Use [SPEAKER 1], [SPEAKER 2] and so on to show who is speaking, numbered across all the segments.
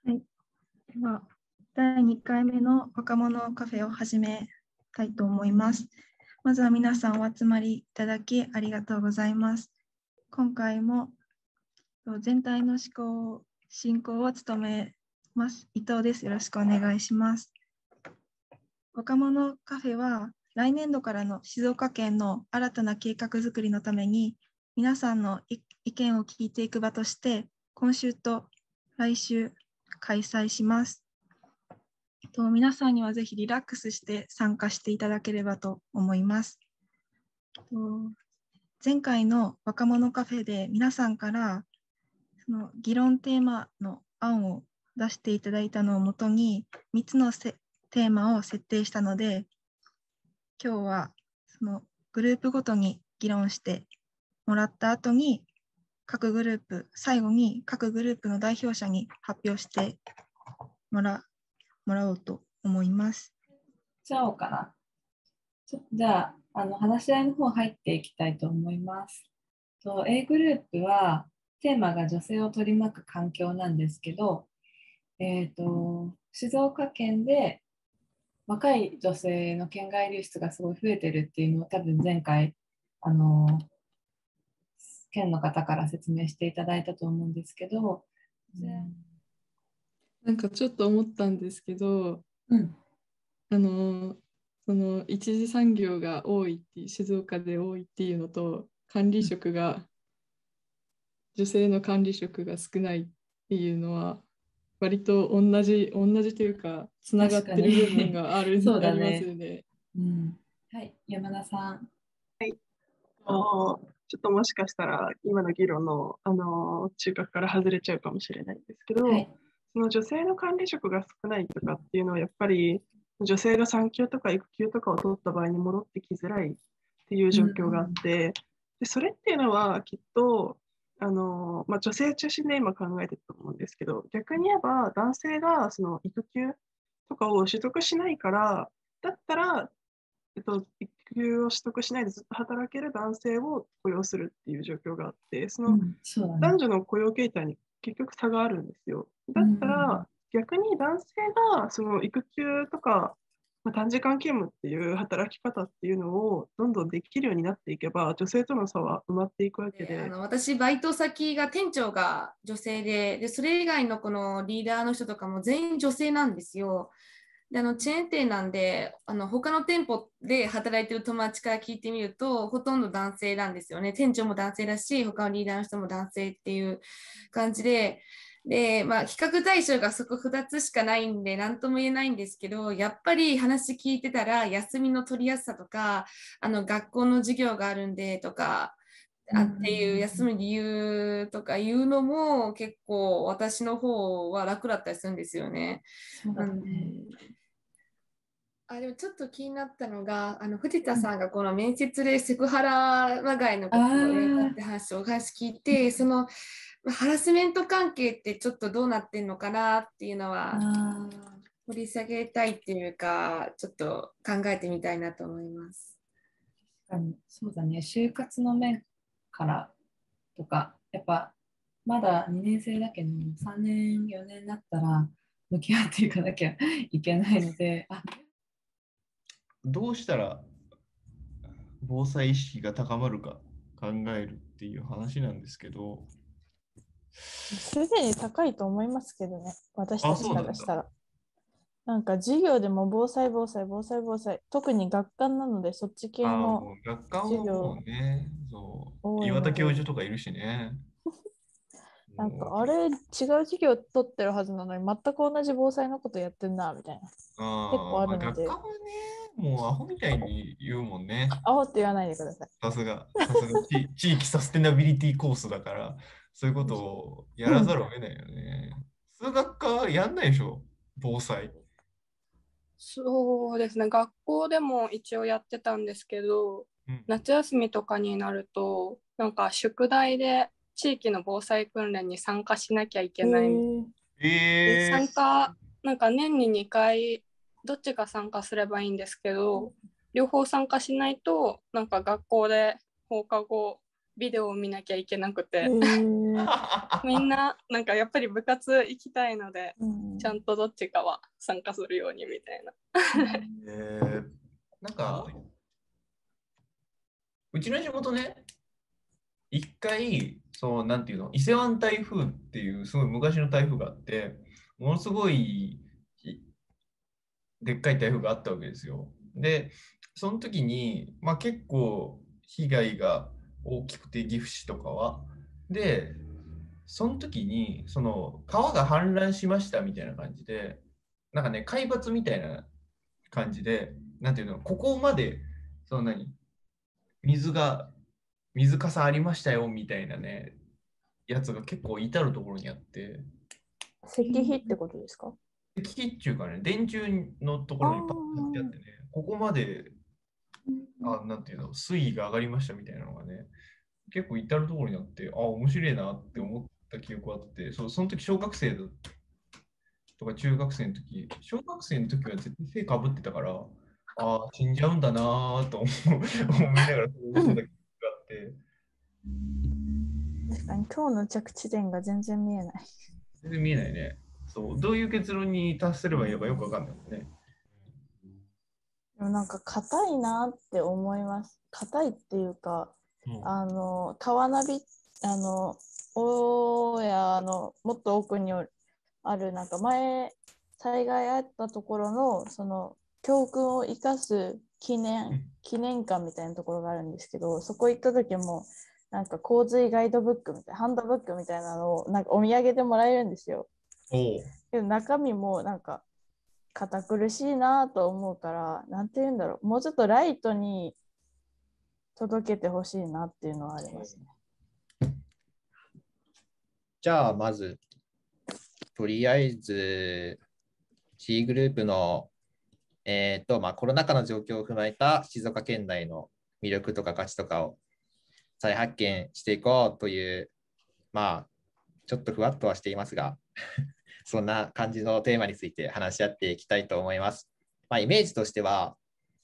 [SPEAKER 1] はい、では第2回目の若者カフェを始めたいと思います。まずは皆さんお集まりいただきありがとうございます。今回も全体の進行を務めます伊藤です。よろしくお願いします。若者カフェは来年度からの静岡県の新たな計画づくりのために皆さんの意見を聞いていく場として今週と来週開催します。皆さんにはぜひリラックスして参加していただければと思います。前回の若者カフェで皆さんからその議論テーマの案を出していただいたのをもとに3つのテーマを設定したので、今日はそのグループごとに議論してもらった後に最後に各グループの代表者に発表してもらおうと思います。
[SPEAKER 2] じゃあ話し合いの方入っていきたいと思います。A グループはテーマが女性を取り巻く環境なんですけど、静岡県で若い女性の県外流出がすごい増えてるっていうのを多分前回県の方から説明していただいたと思うんですけど、
[SPEAKER 3] なんかちょっと思ったんですけど、その一次産業が多いっていう静岡で多いっていうのと女性の管理職が少ないっていうのは割と同じというかつながってる部分がありますよね。
[SPEAKER 2] はい、山田さん。
[SPEAKER 4] はい。ちょっともしかしたら今の議論の、中核から外れちゃうかもしれないんですけど、はい、その女性の管理職が少ないとかっていうのはやっぱり女性が産休とか育休とかを取った場合に戻ってきづらいっていう状況があって、でそれっていうのはきっと女性中心で今考えてると思うんですけど、逆に言えば男性がその育休とかを取得しないからだったら、育休を取得しないでずっと働ける男性を雇用するっていう状況があって、その男女の雇用形態に結局差があるんですよ。だったら、逆に男性がその育休とか、短時間勤務っていう働き方っていうのをどんどんできるようになっていけば、女性との差は埋まっていくわけで。
[SPEAKER 5] 私、バイト先が店長が女性で、それ以外のこのリーダーの人とかも全員女性なんですよ。でチェーン店なんで他の店舗で働いてる友達から聞いてみるとほとんど男性なんですよね。店長も男性だし他のリーダーの人も男性っていう感じで、比較対象がそこ2つしかないんで何とも言えないんですけど、やっぱり話聞いてたら休みの取りやすさとか学校の授業があるんでとかっていう休む理由とかいうのも結構私の方は楽だったりするんですよね。でもちょっと気になったのが藤田さんがこの面接でセクハラまがいのことを言われたって話を聞いて、そのハラスメント関係ってちょっとどうなってんのかなっていうのは掘り下げたいっていうかちょっと考えてみたいなと思います。
[SPEAKER 2] そうだね、就活の面からとかやっぱまだ2年生だけど3年4年になったら向き合っていかなきゃいけないので、
[SPEAKER 6] どうしたら防災意識が高まるか考えるっていう話なんですけど、
[SPEAKER 7] すでに高いと思いますけどね、私たちからしたら。なんか授業でも防災、特に学科なのでそっち系の
[SPEAKER 6] 学科もね、岩田教授とかいるしね。
[SPEAKER 7] なんかあれ違う授業取ってるはずなのに全く同じ防災のことやってんなみたいな。結構あるので。
[SPEAKER 6] 学科もね、もうアホみたいに言うもんね。
[SPEAKER 7] アホって言わないでください。
[SPEAKER 6] さすが地域サステナビリティコースだからそういうことをやらざるを得ないよね。数学科やんないでしょ、防災。
[SPEAKER 8] そうですね、学校でも一応やってたんですけど、夏休みとかになるとなんか宿題で地域の防災訓練に参加しなきゃいけない。参加なんか年に2回どっちか参加すればいいんですけど、両方参加しないとなんか学校で放課後ビデオを見なきゃいけなくてみんななんかやっぱり部活行きたいので、ちゃんとどっちかは参加するようにみたいな。
[SPEAKER 6] なんかうちの地元ね、一回そうなんていうの、伊勢湾台風っていうすごい昔の台風があって、ものすごいでっかい台風があったわけですよ。で、その時に、まあ、結構被害が大きくて、岐阜市とかは。で、その時に、その川が氾濫しましたみたいな感じで、なんかね、海抜みたいな感じで、なんていうの、ここまで、その水かさありましたよみたいなね、やつが結構至るところにあって。
[SPEAKER 7] 石碑ってことですか？
[SPEAKER 6] 石碑っていうかね、電柱のところにパッとってあってね、ここまで、なんていうの、水位が上がりましたみたいなのがね、結構至るところにあって、面白いなって思った記憶があって、その時小学生とか中学生の時、小学生の時は絶対背かぶってたから、死んじゃうんだなと思いながらそう思ってた記憶があって。
[SPEAKER 7] 確かに今日の着地点が全然見えない。
[SPEAKER 6] 全然見えないね。そう、どういう結論に達すればいいのかよくわかんないもんね。
[SPEAKER 7] でもなんか硬いなって思います。硬いっていうか、川ナビ、大家のもっと奥にある、なんか前、災害あったところの、その教訓を生かす記念館みたいなところがあるんですけど、そこ行った時も、なんか洪水ガイドブックみたいな、ハンドブックみたいなのをなんかお土産でもらえるんですよ。けど中身もなんか堅苦しいなと思うから、なんて言うんだろう、もうちょっとライトに届けてほしいなっていうのはありますね。
[SPEAKER 9] じゃあまずとりあえず C グループのコロナ禍の状況を踏まえた静岡県内の魅力とか価値とかを再発見していこうという、ちょっとふわっとはしていますがそんな感じのテーマについて話し合っていきたいと思います。イメージとしては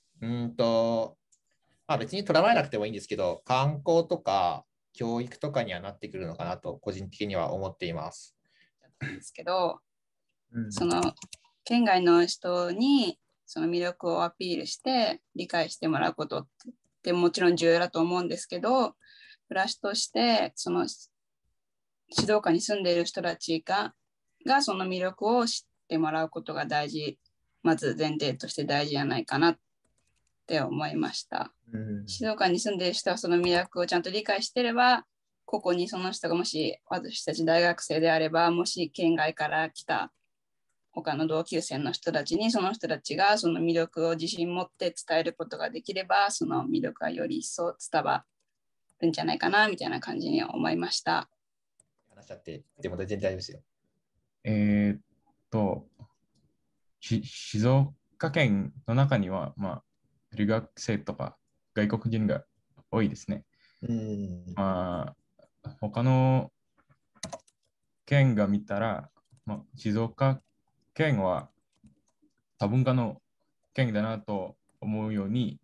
[SPEAKER 9] 別にとらわれなくてもいいんですけど、観光とか教育とかにはなってくるのかなと個人的には思っています。
[SPEAKER 10] ですけど、その県外の人にその魅力をアピールして理解してもらうことってもちろん重要だと思うんですけど、プラスとしてその静岡に住んでいる人たちがその魅力を知ってもらうことが大事、まず前提として大事じゃないかなって思いました。静岡に住んでいる人はその魅力をちゃんと理解していれば、ここにその人がもし私たち大学生であれば、もし県外から来た他の同級生の人たちにその人たちがその魅力を自信持って伝えることができれば、その魅力がより一層伝わるんじゃないかなみたいな感じに思いました。
[SPEAKER 9] 話し合ってでも全然大丈夫ですよ。
[SPEAKER 11] 静岡県の中には、留学生とか外国人が多いですね。他の県が見たら、静岡県は多文化の県だなと思うように、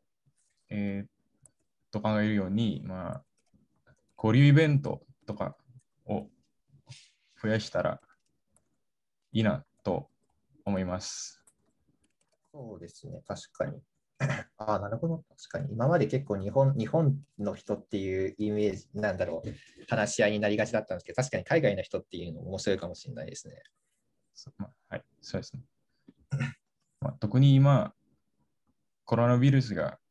[SPEAKER 11] と考えるように、交流イベントとかを増やしたらいいなと思います。
[SPEAKER 9] そうですね、確かに。なるほど。確かに。今まで結構日本の人っていうイメージ、話し合いになりがちだったんですけど、確かに海外の人っていうのも面白いかもしれないですね。
[SPEAKER 11] はい、そうですね。特に今、コロナウイルス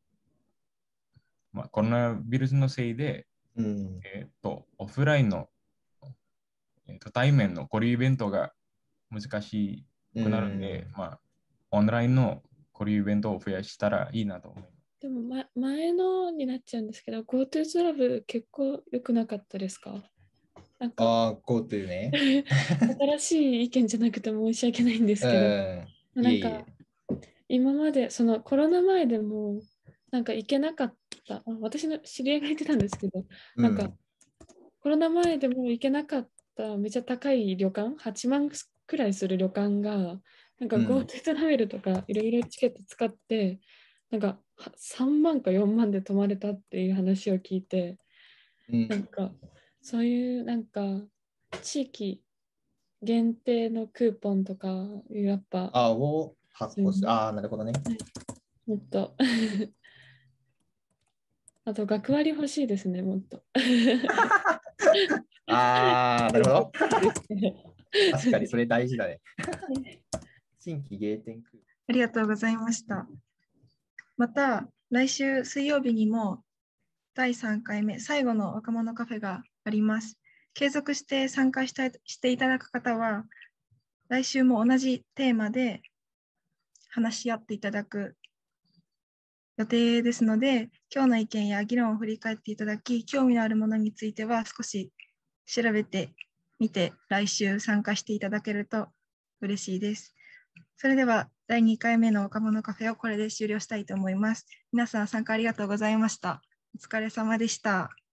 [SPEAKER 11] のせいで、オフラインの、対面の交流イベントが難しくなるんで、オンラインの交流イベントを増やしたらいいなと思います。
[SPEAKER 3] でも、前のになっちゃうんですけど、GoTo トラベル結構良くなかったですか？
[SPEAKER 9] GoTo ね。
[SPEAKER 3] 新しい意見じゃなくて申し訳ないんですけど、今までそのコロナ前でも行けなかった、私の知り合いが言ってたんですけど、コロナ前でも行けなかっためっちゃ高い旅館、8万くらいする旅館がGoTo トラベルとかいろいろチケット使って3万か4万で泊まれたっていう話を聞いて、 そういうなんか地域限定のクーポンとかやっぱ
[SPEAKER 9] を発行する。なるほどね。
[SPEAKER 3] もっとあと学割欲しいですね、もっと。
[SPEAKER 9] なるほど。確かにそれ大事だね。新規ゲーテンクーポン。
[SPEAKER 1] ありがとうございました。また来週水曜日にも第3回目最後の若者カフェがあります。継続して参加していただく方は来週も同じテーマで話し合っていただく予定ですので、今日の意見や議論を振り返っていただき、興味のあるものについては少し調べてみて来週参加していただけると嬉しいです。それでは第2回目の若者カフェをこれで終了したいと思います。皆さん参加ありがとうございました。お疲れ様でした。